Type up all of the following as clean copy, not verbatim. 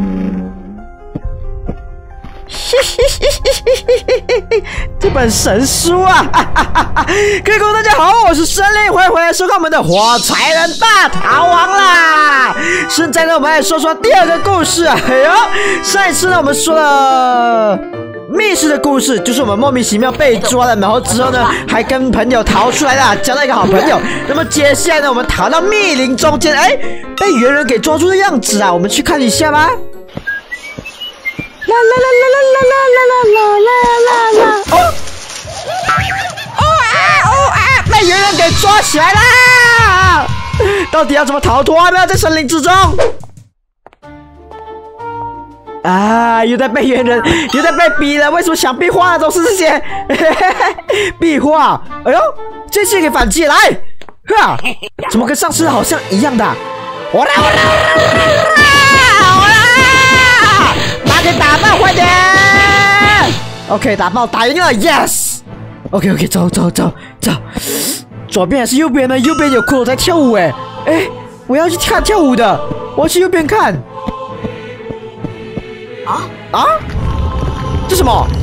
这本神书啊！各位观众大家好，我是森林，欢迎回来收看我们的《火柴人大逃亡》啦！现在呢，我们来说说第二个故事啊。哎呦，上一次呢，我们说了密室的故事，就是我们莫名其妙被抓了，然后之后呢，还跟朋友逃出来了，交到一个好朋友。那么接下来呢，我们逃到密林中间，哎，被猿人给抓住的样子啊，我们去看一下吧。啦啦啦啦啦啦啦啦啦啦！哦，被猿人给抓起来啦！到底要怎么逃脱啊？不要在森林之中！啊！又在被猿人，又在被逼了。为什么墙壁画的都是这些壁画？哎呦，这次给反击来！哈，怎么跟上次好像一样的？我来！把给打爆，快点 ！OK， 打爆，打赢了 ，Yes！OK， 走。左边还是右边呢？右边有骷髅在跳舞，哎，我要去看跳舞的，我要去右边看。啊？这什么？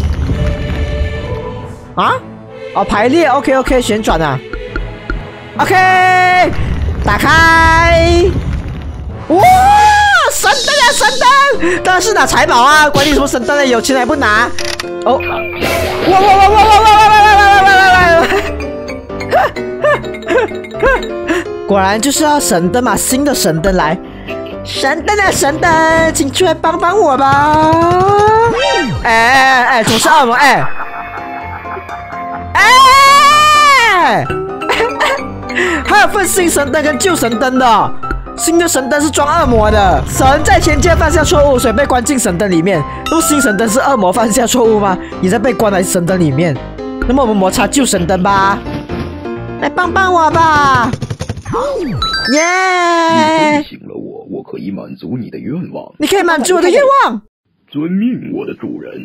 啊？哦，排列 ，OK， 旋转啊 ，OK， 打开，哇！神灯啊，神灯！当然是拿财宝啊，管你什么神灯呢，有钱还不拿？哦，果然就是要神灯嘛，新的神灯来，神灯啊，神灯，请出来帮帮我吧！哎，总是恶魔，还有份新神灯跟旧神灯的。新的神灯是装恶魔的，神在前界犯下错误，所以被关进神灯里面。那么新神灯是恶魔犯下错误吗？也在被关在神灯里面。那么我们摩擦旧神灯吧，来帮帮我吧！耶！ 你提醒了我可以满足你的愿望。 你可以满足我的愿望。 遵命，我的主人。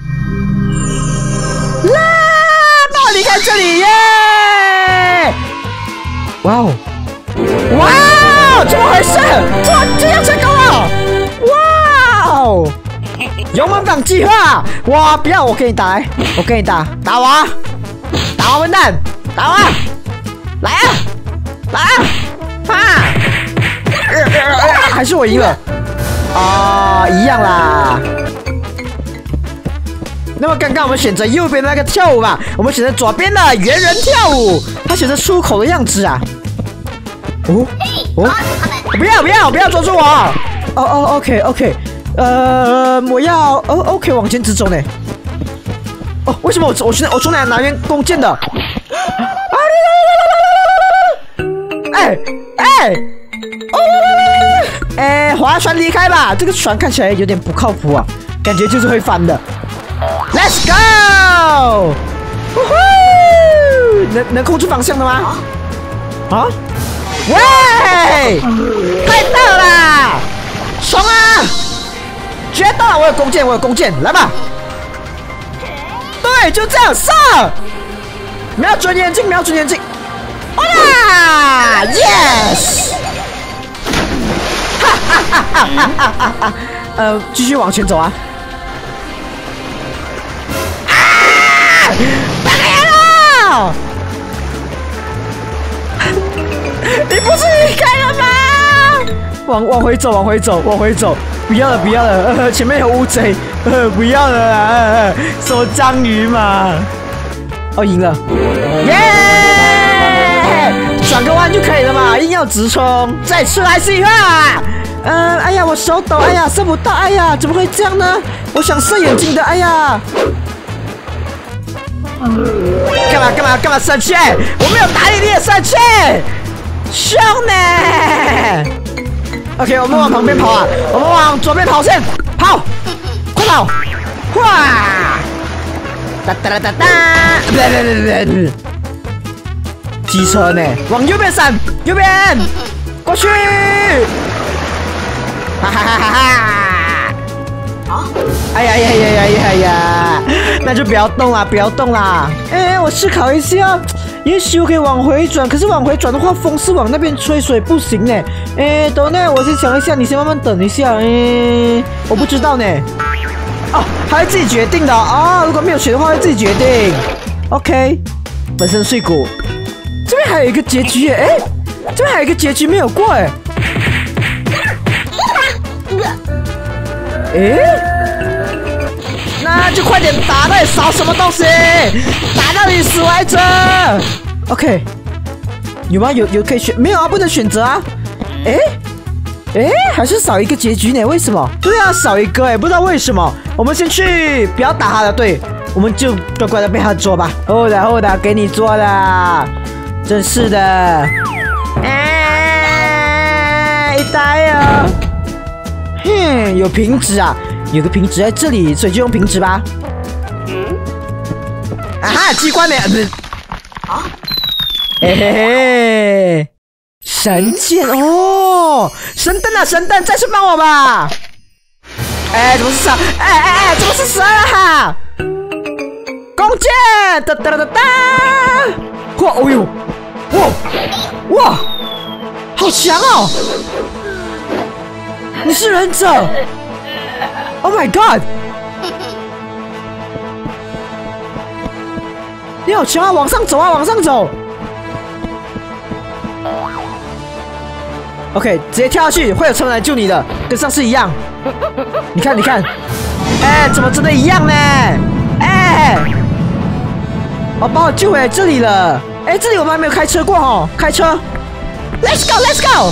啦！帮我离开这里耶！哇哦！哇！怎么回事？这样成功了！哇哦！勇猛党计划！哇！不要，我跟你打，我跟你打，打我啊！打我笨蛋！打我啊！来啊！来啊！还是我赢了啊！一样啦。那么刚刚我们选择右边那个跳舞嘛，我们选择左边的猿人跳舞，他选择出口的样子啊。哦，不要抓住我！哦 ，OK， 我要OK 往前直走呢。哦，为什么我从哪拿边弓箭的？划船离开吧，这个船看起来有点不靠谱啊，感觉就是会翻的。Let's go！ 能控制方向的吗？啊？喂！太大了！冲啊！决斗！我有弓箭，来吧！对，就这样上！瞄准眼睛！哇 ！Yes！ 继续往前走啊！打开了！你不是离开了吗？往回走，不要了，前面有乌贼，不要了啦，什么章鱼嘛？哦，赢了，耶！转个弯就可以了嘛，硬要直冲，再次来试一下。哎呀，我手抖，哎呀，射不到，哎呀，怎么会这样呢？我想射眼睛的，哎呀！干嘛生气？我没有打你，你也生气？兄弟 ！OK， 我们往旁边跑啊，我们往左边跑先，跑，快跑，哇！不，机车呢？往右边闪，右边，过去！哈哈哈哈！哎呀，那就不要动啦，我思考一下，也许我可以往回转，可是往回转的话，风是往那边吹，所以不行呢。 等呢，我先想一下，你先慢慢等一下。我不知道呢。哦，他会自己决定的啊、如果没有选的话，会自己决定。OK， 本身碎骨。这边还有一个结局耶，这边还有一个结局没有过哎。那就快点打吧，少什么东西？打到你死为止。OK， 有吗？有可以选？没有啊，不能选择啊。还是少一个结局呢？为什么？对啊，少一个不知道为什么。我们先去，不要打他的队，我们就乖乖的被他捉吧。后的，给你捉了，真是的。一呆啊！有瓶子啊，有个瓶子在这里，所以就用瓶子吧。啊哈，机关呢？神剑哦，神灯啊，神灯，再去帮我吧。怎么是蛇？怎么是蛇啊？弓箭，哒哒哒哒！哇，哦呦，哇，好强哦！你是忍者 ？Oh my god！ 你好强啊！往上走啊，往上走。OK， 直接跳下去，会有车来救你的，跟上次一样。你看，怎么真的一样呢？把我救回来这里了。这里我们还没有开车过哦，开车 ，Let's go，Let's go。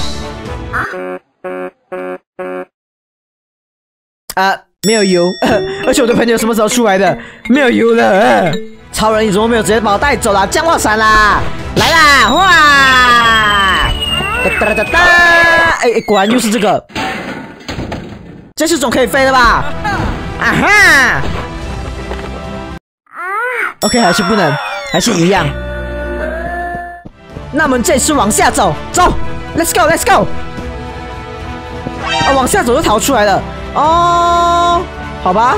没有油，而且我的朋友什么时候出来的？没有油了。超人，你怎么没有直接把我带走了？降落伞啦，来啦，哇！哒哒哒！果然又是这个，这是种可以飞的吧？啊哈 ！OK， 还是不能，还是一样。那我们这次往下走，走 ，Let's go，Let's go。往下走就逃出来了。哦，好吧。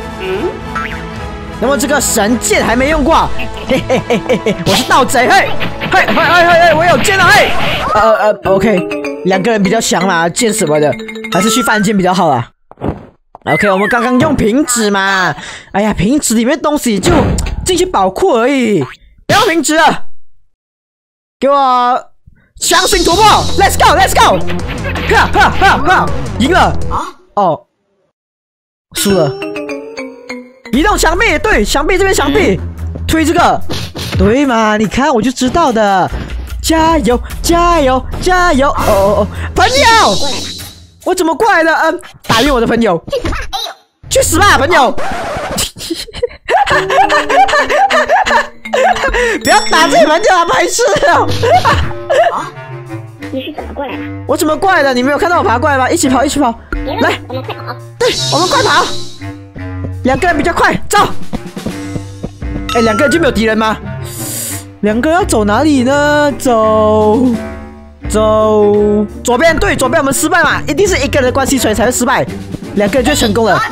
那么这个神剑还没用过，我是盗贼，嘿，我有剑了，嘿，OK， 两个人比较强嘛，剑什么的，还是去犯贱比较好啊。OK， 我们刚刚用瓶子嘛，哎呀，瓶子里面东西就进去宝库而已，不要瓶子了，给我强行突破 ，Let's go，Let's go， 赢了，哦，输了。移动墙壁，对，墙壁这边墙壁，推这个，对嘛？你看我就知道的，加油，加油，加油！哦，朋友，我怎么过来的？打晕我的朋友，去死吧，朋友！不要打自己朋友啊，白痴哦！ 你是怎么过来的？ 我怎么过来的？你没有看到我爬过来吗？一起跑，一起跑！来， 我们快跑！ 对，我们快跑！两个人比较快，走！两个人就没有敌人吗？两个人要走哪里呢？走左边，对，左边我们失败嘛，一定是一个人的关系，所以才会失败。两个人就成功了。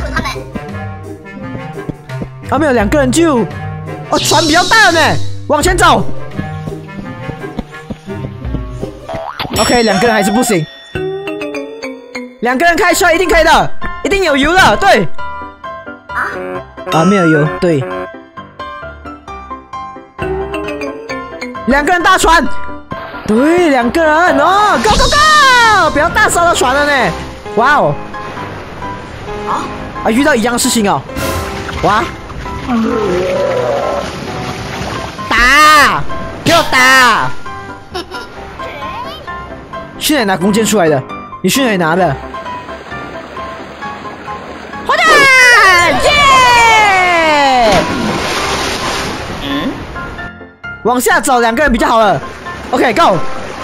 没有，两个人就船比较大了呢，往前走。OK， 两个人还是不行。两个人开车一定可以的，一定有油的，对。没有油，对。两个人大船，对，两个人哦 ，Go Go Go！ 不要大烧到船了呢。哇哦！遇到一样的事情哦。哇！打！给我打！去哪里拿弓箭出来的？你去哪里拿的？快点！往下走，两个人比较好了。OK，Go！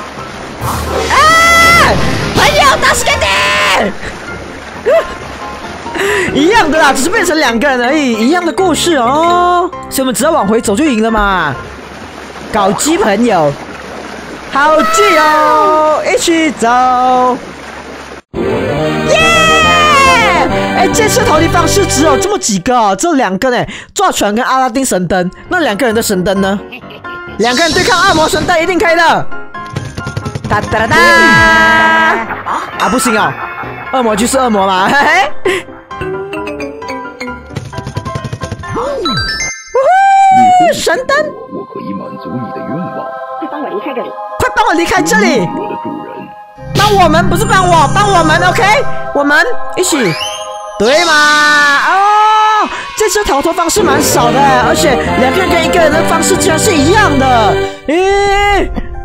朋友，打死给你！一样的啦，只是变成两个人而已，一样的故事哦。所以我们只要往回走就赢了嘛。搞基朋友，好基友，一起走。这次投币方式只有这么几个哦，只有两个呢，坐船跟阿拉丁神灯。那两个人的神灯呢？两个人对抗恶魔神灯一定可以的。 哒哒哒哒！啊，不行哦，恶魔就是恶魔嘛，嘿嘿。神灯， 我可以满足你的愿望。 快帮我离开这里！ 快帮我离开这里！ 我的主人， 帮我们不是帮我，帮我们 ，OK？ 我们一起，对嘛？哦，这次逃脱方式蛮少的，而且2个人跟1个人的方式居然是一样的，咦？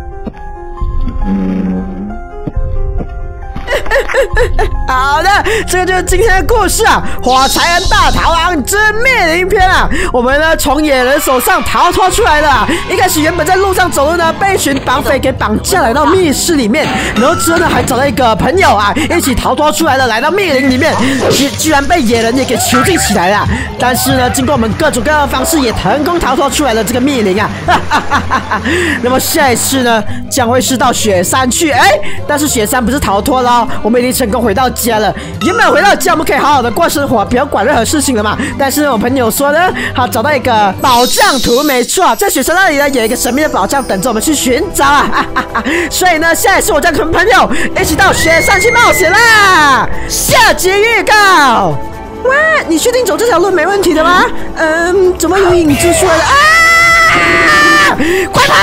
好的，这个就是今天的故事啊，《火柴人大逃亡之灭灵篇》啊。我们呢从野人手上逃脱出来了。一开始原本在路上走路呢，被一群绑匪给绑架来到密室里面，然后之后呢还找到一个朋友啊，一起逃脱出来了，来到密林里面，居然被野人也给囚禁起来了。但是呢，经过我们各种各样的方式，也成功逃脱出来了这个密林啊。那么下一次呢，将会是到雪山去，但是雪山不是逃脱了，我们已经成功回到家了。原本回到家，我们可以好好的过生活，不要管任何事情了嘛。但是我朋友说呢，好找到一个宝藏图，没错，在雪山那里呢有一个神秘的宝藏等着我们去寻找啊。所以呢，下一次我将跟朋友一起到雪山去冒险啦。下集预告。哇，你确定走这条路没问题的吗？怎么有影子出来了啊？快跑！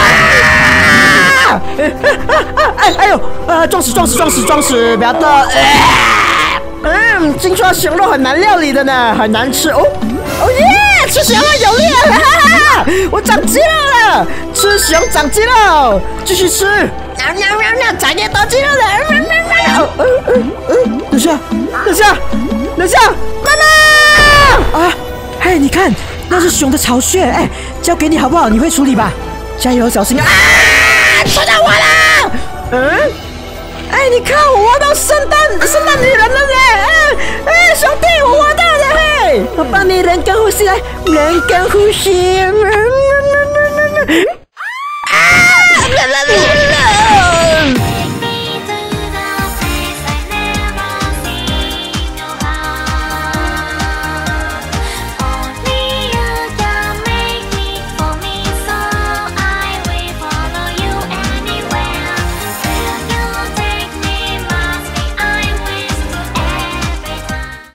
哎呦，撞死，不要动！听说熊肉很难料理的呢，很难吃哦。哦耶，吃熊肉有力啊！哈哈，我长肌肉了，吃熊长肌肉，继续吃。长越多肌肉了。等下，妈妈！啊，嘿，你看，那是熊的巢穴，交给你好不好？你会处理吧？加油，小心啊！吃到我了！你看我挖到圣诞女人了嘞！兄弟，我挖到了嘿！我帮你人工呼吸来，人工呼吸。